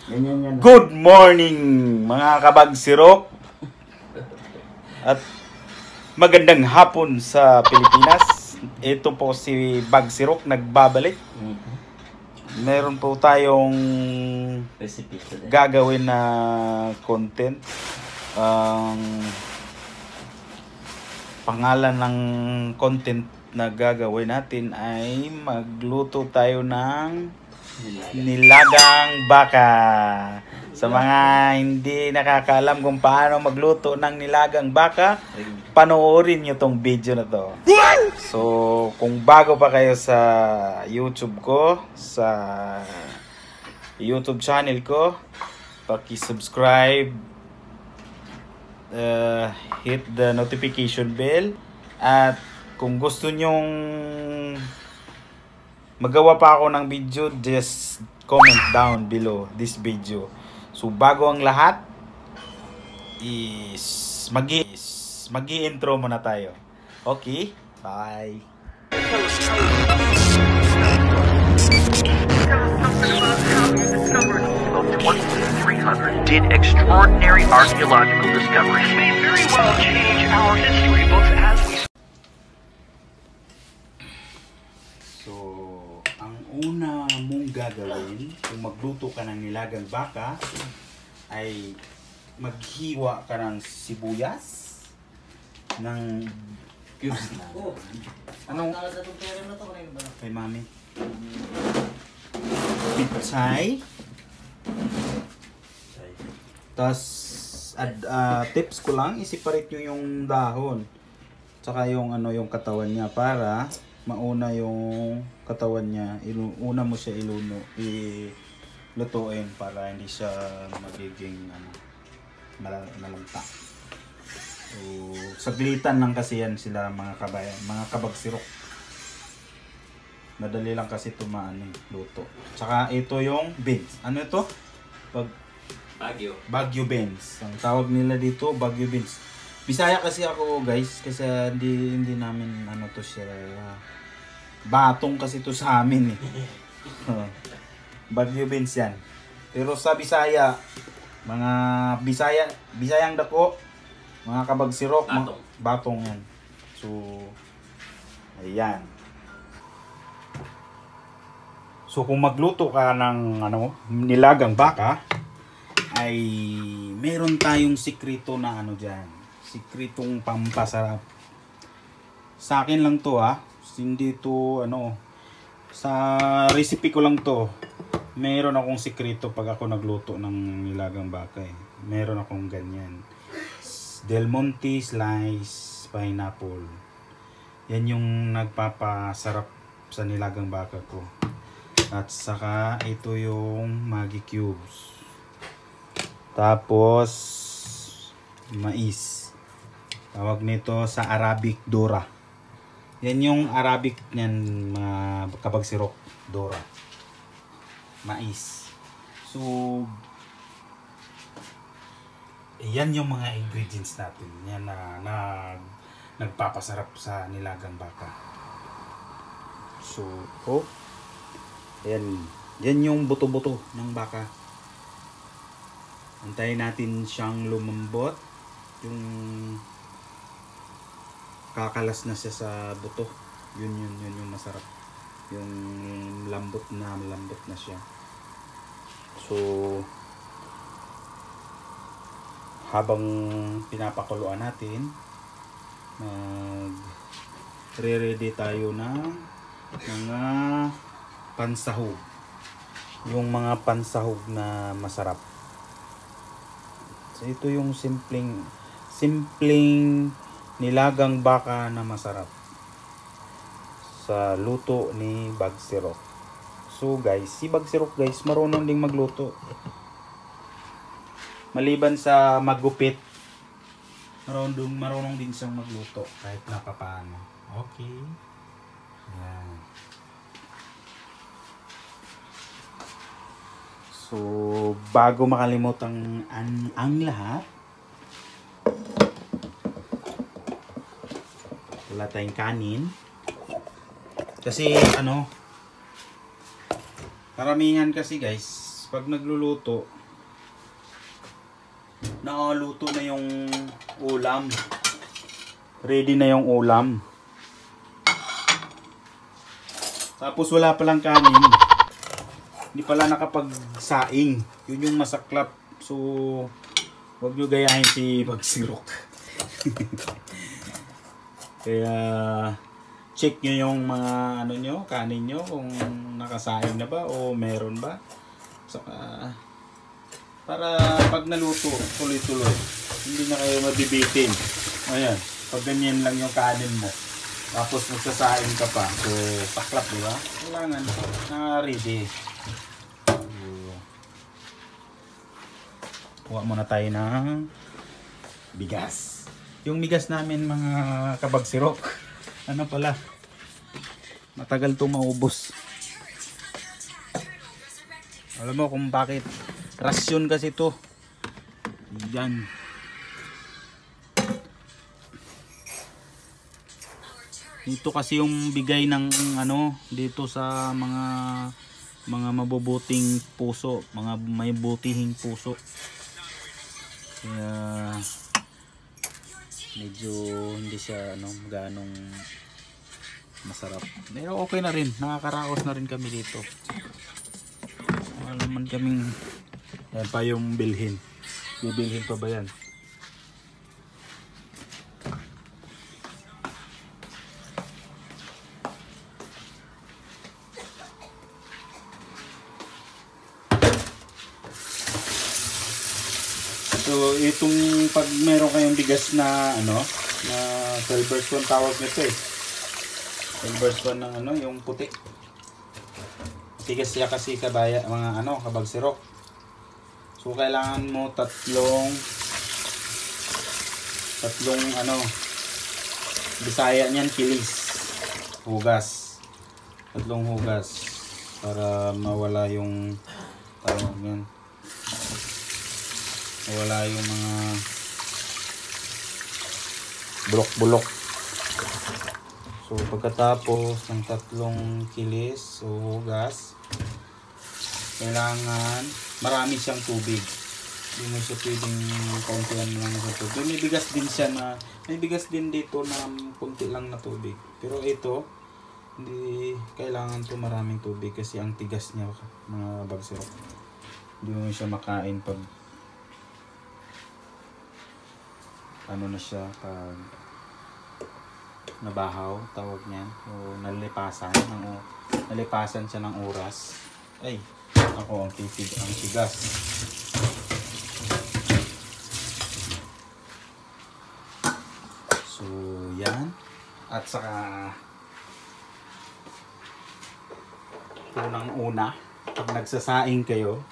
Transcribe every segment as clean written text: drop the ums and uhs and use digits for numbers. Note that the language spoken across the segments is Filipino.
Good morning mga kabagsirok at magandang hapon sa Pilipinas. Ito po si Bagsirok nagbabalik. Meron po tayong gagawin na content. Ang pangalan ng content na gagawin natin ay magluto tayo ng nilagang baka. Sa mga hindi nakakaalam kung paano magluto ng nilagang baka, panoorin nyo tong video na to. So, kung bago pa kayo sa YouTube ko, sa YouTube channel ko, paki-subscribe, hit the notification bell, at kung gusto nyong magawa pa ako ng video, just comment down below this video. So bago ang lahat, is magi-intro muna tayo. Okay? Bye! Did extraordinary archaeological discoveries may very well change our history books as we... So, ang una mong gagawin kung magluto ka ng nilagang baka ay maghiwa ka ng sibuyas, ng cubes na. Anong? Kay mami. Pitsay. Tapos, tips ko lang, i-separate nyo yung dahon. Tsaka yung, yung katawan niya para mauna yung katawan niya. Una mo siya ilutuin para hindi siya magiging malanta. So, saglitan lang kasi yan sila mga kabayan, mga kabagsirok. Madali lang kasi ito luto. Tsaka ito yung beans. Ano ito? Baguio beans. Ang tawag nila dito, Baguio beans. Bisaya kasi ako, guys, kasi hindi namin to siya. Batong kasi to sa amin eh. Baguio beans yan. Pero sa Bisaya, mga Bisayang dako, mga kabagsirok, batong yan. So, ayan. So kung magluto ka ng nilagang baka, ay meron tayong sikreto na diyan. Sikretong pampasarap. Sa akin lang to hindi to sa recipe ko lang to. Meron akong sikreto pag ako nagluto ng nilagang baka eh. Meron akong ganyan. Del Monte slice pineapple. Yan yung nagpapasarap sa nilagang baka ko. At saka ito yung Maggi cubes. Tapos mais. Tawag nito sa Arabic Dora. Yan yung Arabic niyan, mga kabagsirok, Dora. Mais. So yan yung mga ingredients natin. Yan na nagpapasarap sa nilagang baka. So, yan yung buto-buto ng baka. Antayin natin siyang lumambot. Yung kakalas na siya sa buto. Yun yung masarap. Yung malambot na siya. So, habang pinapakuluan natin, re-ready tayo ng mga pansahog. Yung mga pansahog na masarap. So ito yung simpleng nilagang baka na masarap sa luto ni Bagsirok. So guys, si Bagsirok guys, marunong ding magluto. Maliban sa maggupit, marunong din siyang magluto kahit na papaano. Okay. Yan. So, bago makalimutan ang lahat, wala tayong kanin. Kasi karamihan kasi guys, pag nagluluto, Nakaluto na yung ulam. Ready na yung ulam. Tapos wala palang kanin. Hindi pala nakapagsaing. Yun yung masaklap. So, huwag nyo gayahin si Bagsirok. Kaya, check nyo yung mga ano nyo, kanin nyo, kung nakasaing na ba o meron ba. Saka, para pag naluto, tuloy-tuloy. Hindi na kayo mabibitin. Ayan, pag ganyan lang yung kanin mo. Tapos magsasaing ka pa. So, saklap, di ba? Kailangan na-ready. Kuha muna tayo ng bigas. Yung bigas namin mga kabagsirok, ano pala, matagal to maubos. Alam mo kung bakit? Rasyon kasi to. Yan. Ito kasi yung bigay ng ano dito sa mga mabubuting puso, mga may butihing puso. Kaya medyo hindi siya ano ganong masarap. Pero okay na rin, nakakaraos na rin kami dito. Wala naman kaming yan pa yung bilhin. Bibilhin pa ba yan? So itong pag meron kayong bigas na ano na 12 verse 1 tawag nito eh. 12 verse 1 ng ano yung puti. Bigas siya kasi kabaya mga ano kabagsirok. So kailangan mo tatlong ano Bisaya niyan kilis. Hugas. Tatlong hugas para mawala yung tawag niyan. Wala yung mga bulok-bulok. So pagkatapos ng tatlong kilis o hugas, kailangan marami siyang tubig. Hindi mo siya pwedeng kauntihan lang sa tubig. May bigas din siya na, may bigas din dito na kunti lang na tubig. Pero ito, hindi kailangan to maraming tubig kasi ang tigas niya mga bagsirok. Hindi mo siya makain pag ano na siya pag nabahaw tawag niyan o nalipasan siya ng oras. Ay ako ang tigas. So yan at saka unang-una pag nagsasaing kayo,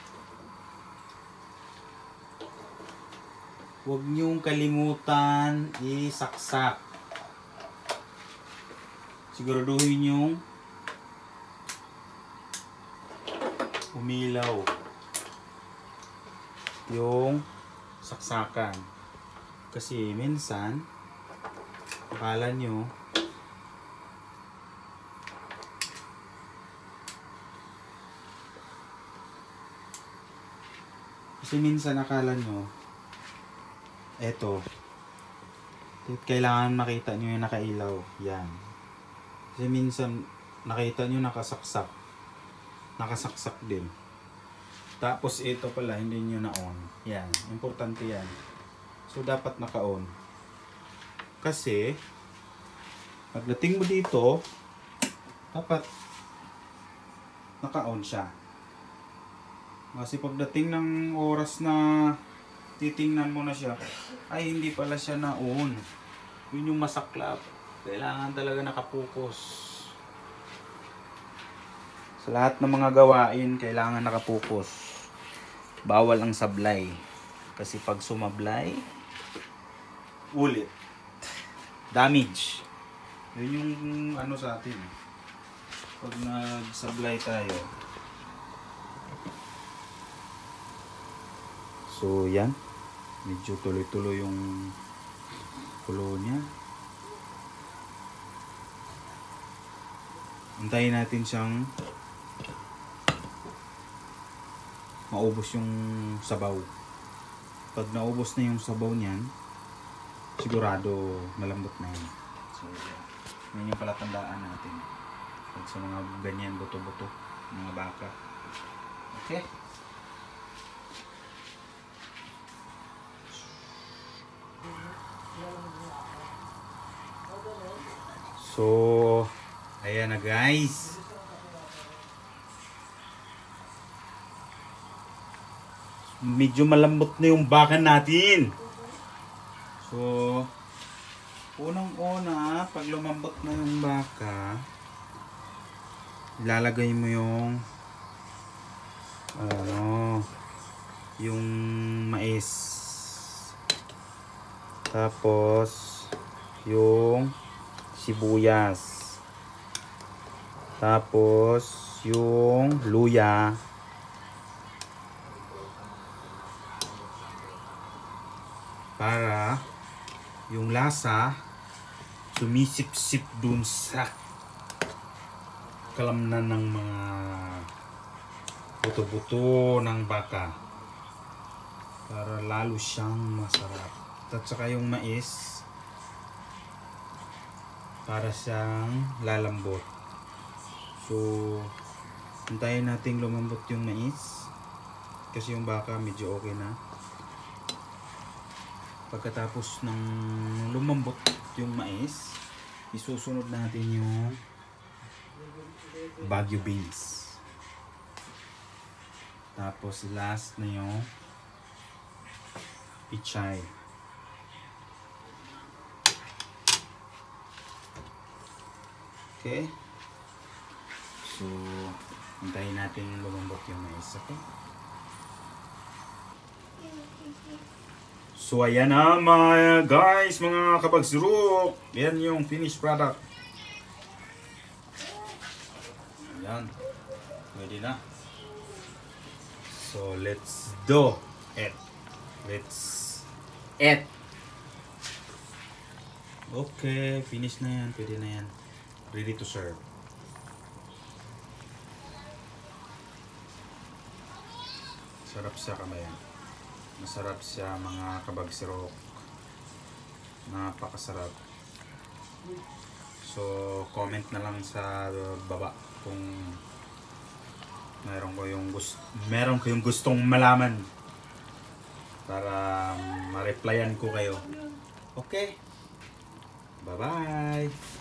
huwag niyong kalimutan isaksak. Siguraduhin niyong umilaw yung saksakan. Kasi minsan, akala nyo eto, kailangan makita nyo yung nakailaw. Yan. Kasi minsan, nakita nyo nakasaksak din. Tapos ito pala, hindi nyo na-on. Yan. Importante yan. So, dapat naka-on. Kasi, pagdating mo dito, dapat naka-on siya. Kasi pagdating ng oras na titingnan mo na siya, ay hindi pala siya na-on. Yun yung masaklap. Kailangan talaga nakapokus. Sa lahat ng mga gawain, kailangan nakapokus. Bawal ang sablay. Kasi pag sumablay, ulit. Damage. Yun yung ano sa atin. Pag nagsablay tayo. So yan. Medyo tuloy-tuloy yung kulo niya. Antayin natin siyang maubos yung sabaw. pag naubos na yung sabaw niyan, sigurado malambot na yan. So, yun yung palatandaan natin. Pag sa mga ganyan, buto-buto, mga baka. Okay? So, ayan na guys. Medyo malambot na yung baka natin. So, unang-una, pag lumambot na yung baka, ilalagay mo yung yung mais. Tapos, yung sibuyas. Tapos, yung luya. Para yung lasa sumisip-sip dun sa kalamnan ng mga buto-buto ng baka. Para lalo siyang masarap. At saka yung mais, para siyang lalambot. So, hintayin natin lumambot yung mais kasi yung baka medyo okay na. Pagkatapos ng lumambot yung mais, isusunod natin yung Baguio beans. Tapos last na yung pichay. Okay? So, hintayin natin lumambot yung mais. Okay? So, ayan na mga guys, mga kapagsurok. Yan yung finished product. Ayan. Pwede na. So, let's do it. Let's eat. Okay, finish na yan. Pwede na yan. Ready to serve. Sarap siya kamayan. Masarap siya mga kabagsirok. Napakasarap. So, comment na lang sa baba kung meron kayong gustong malaman para ma-replyan ko kayo. Okay? Bye-bye!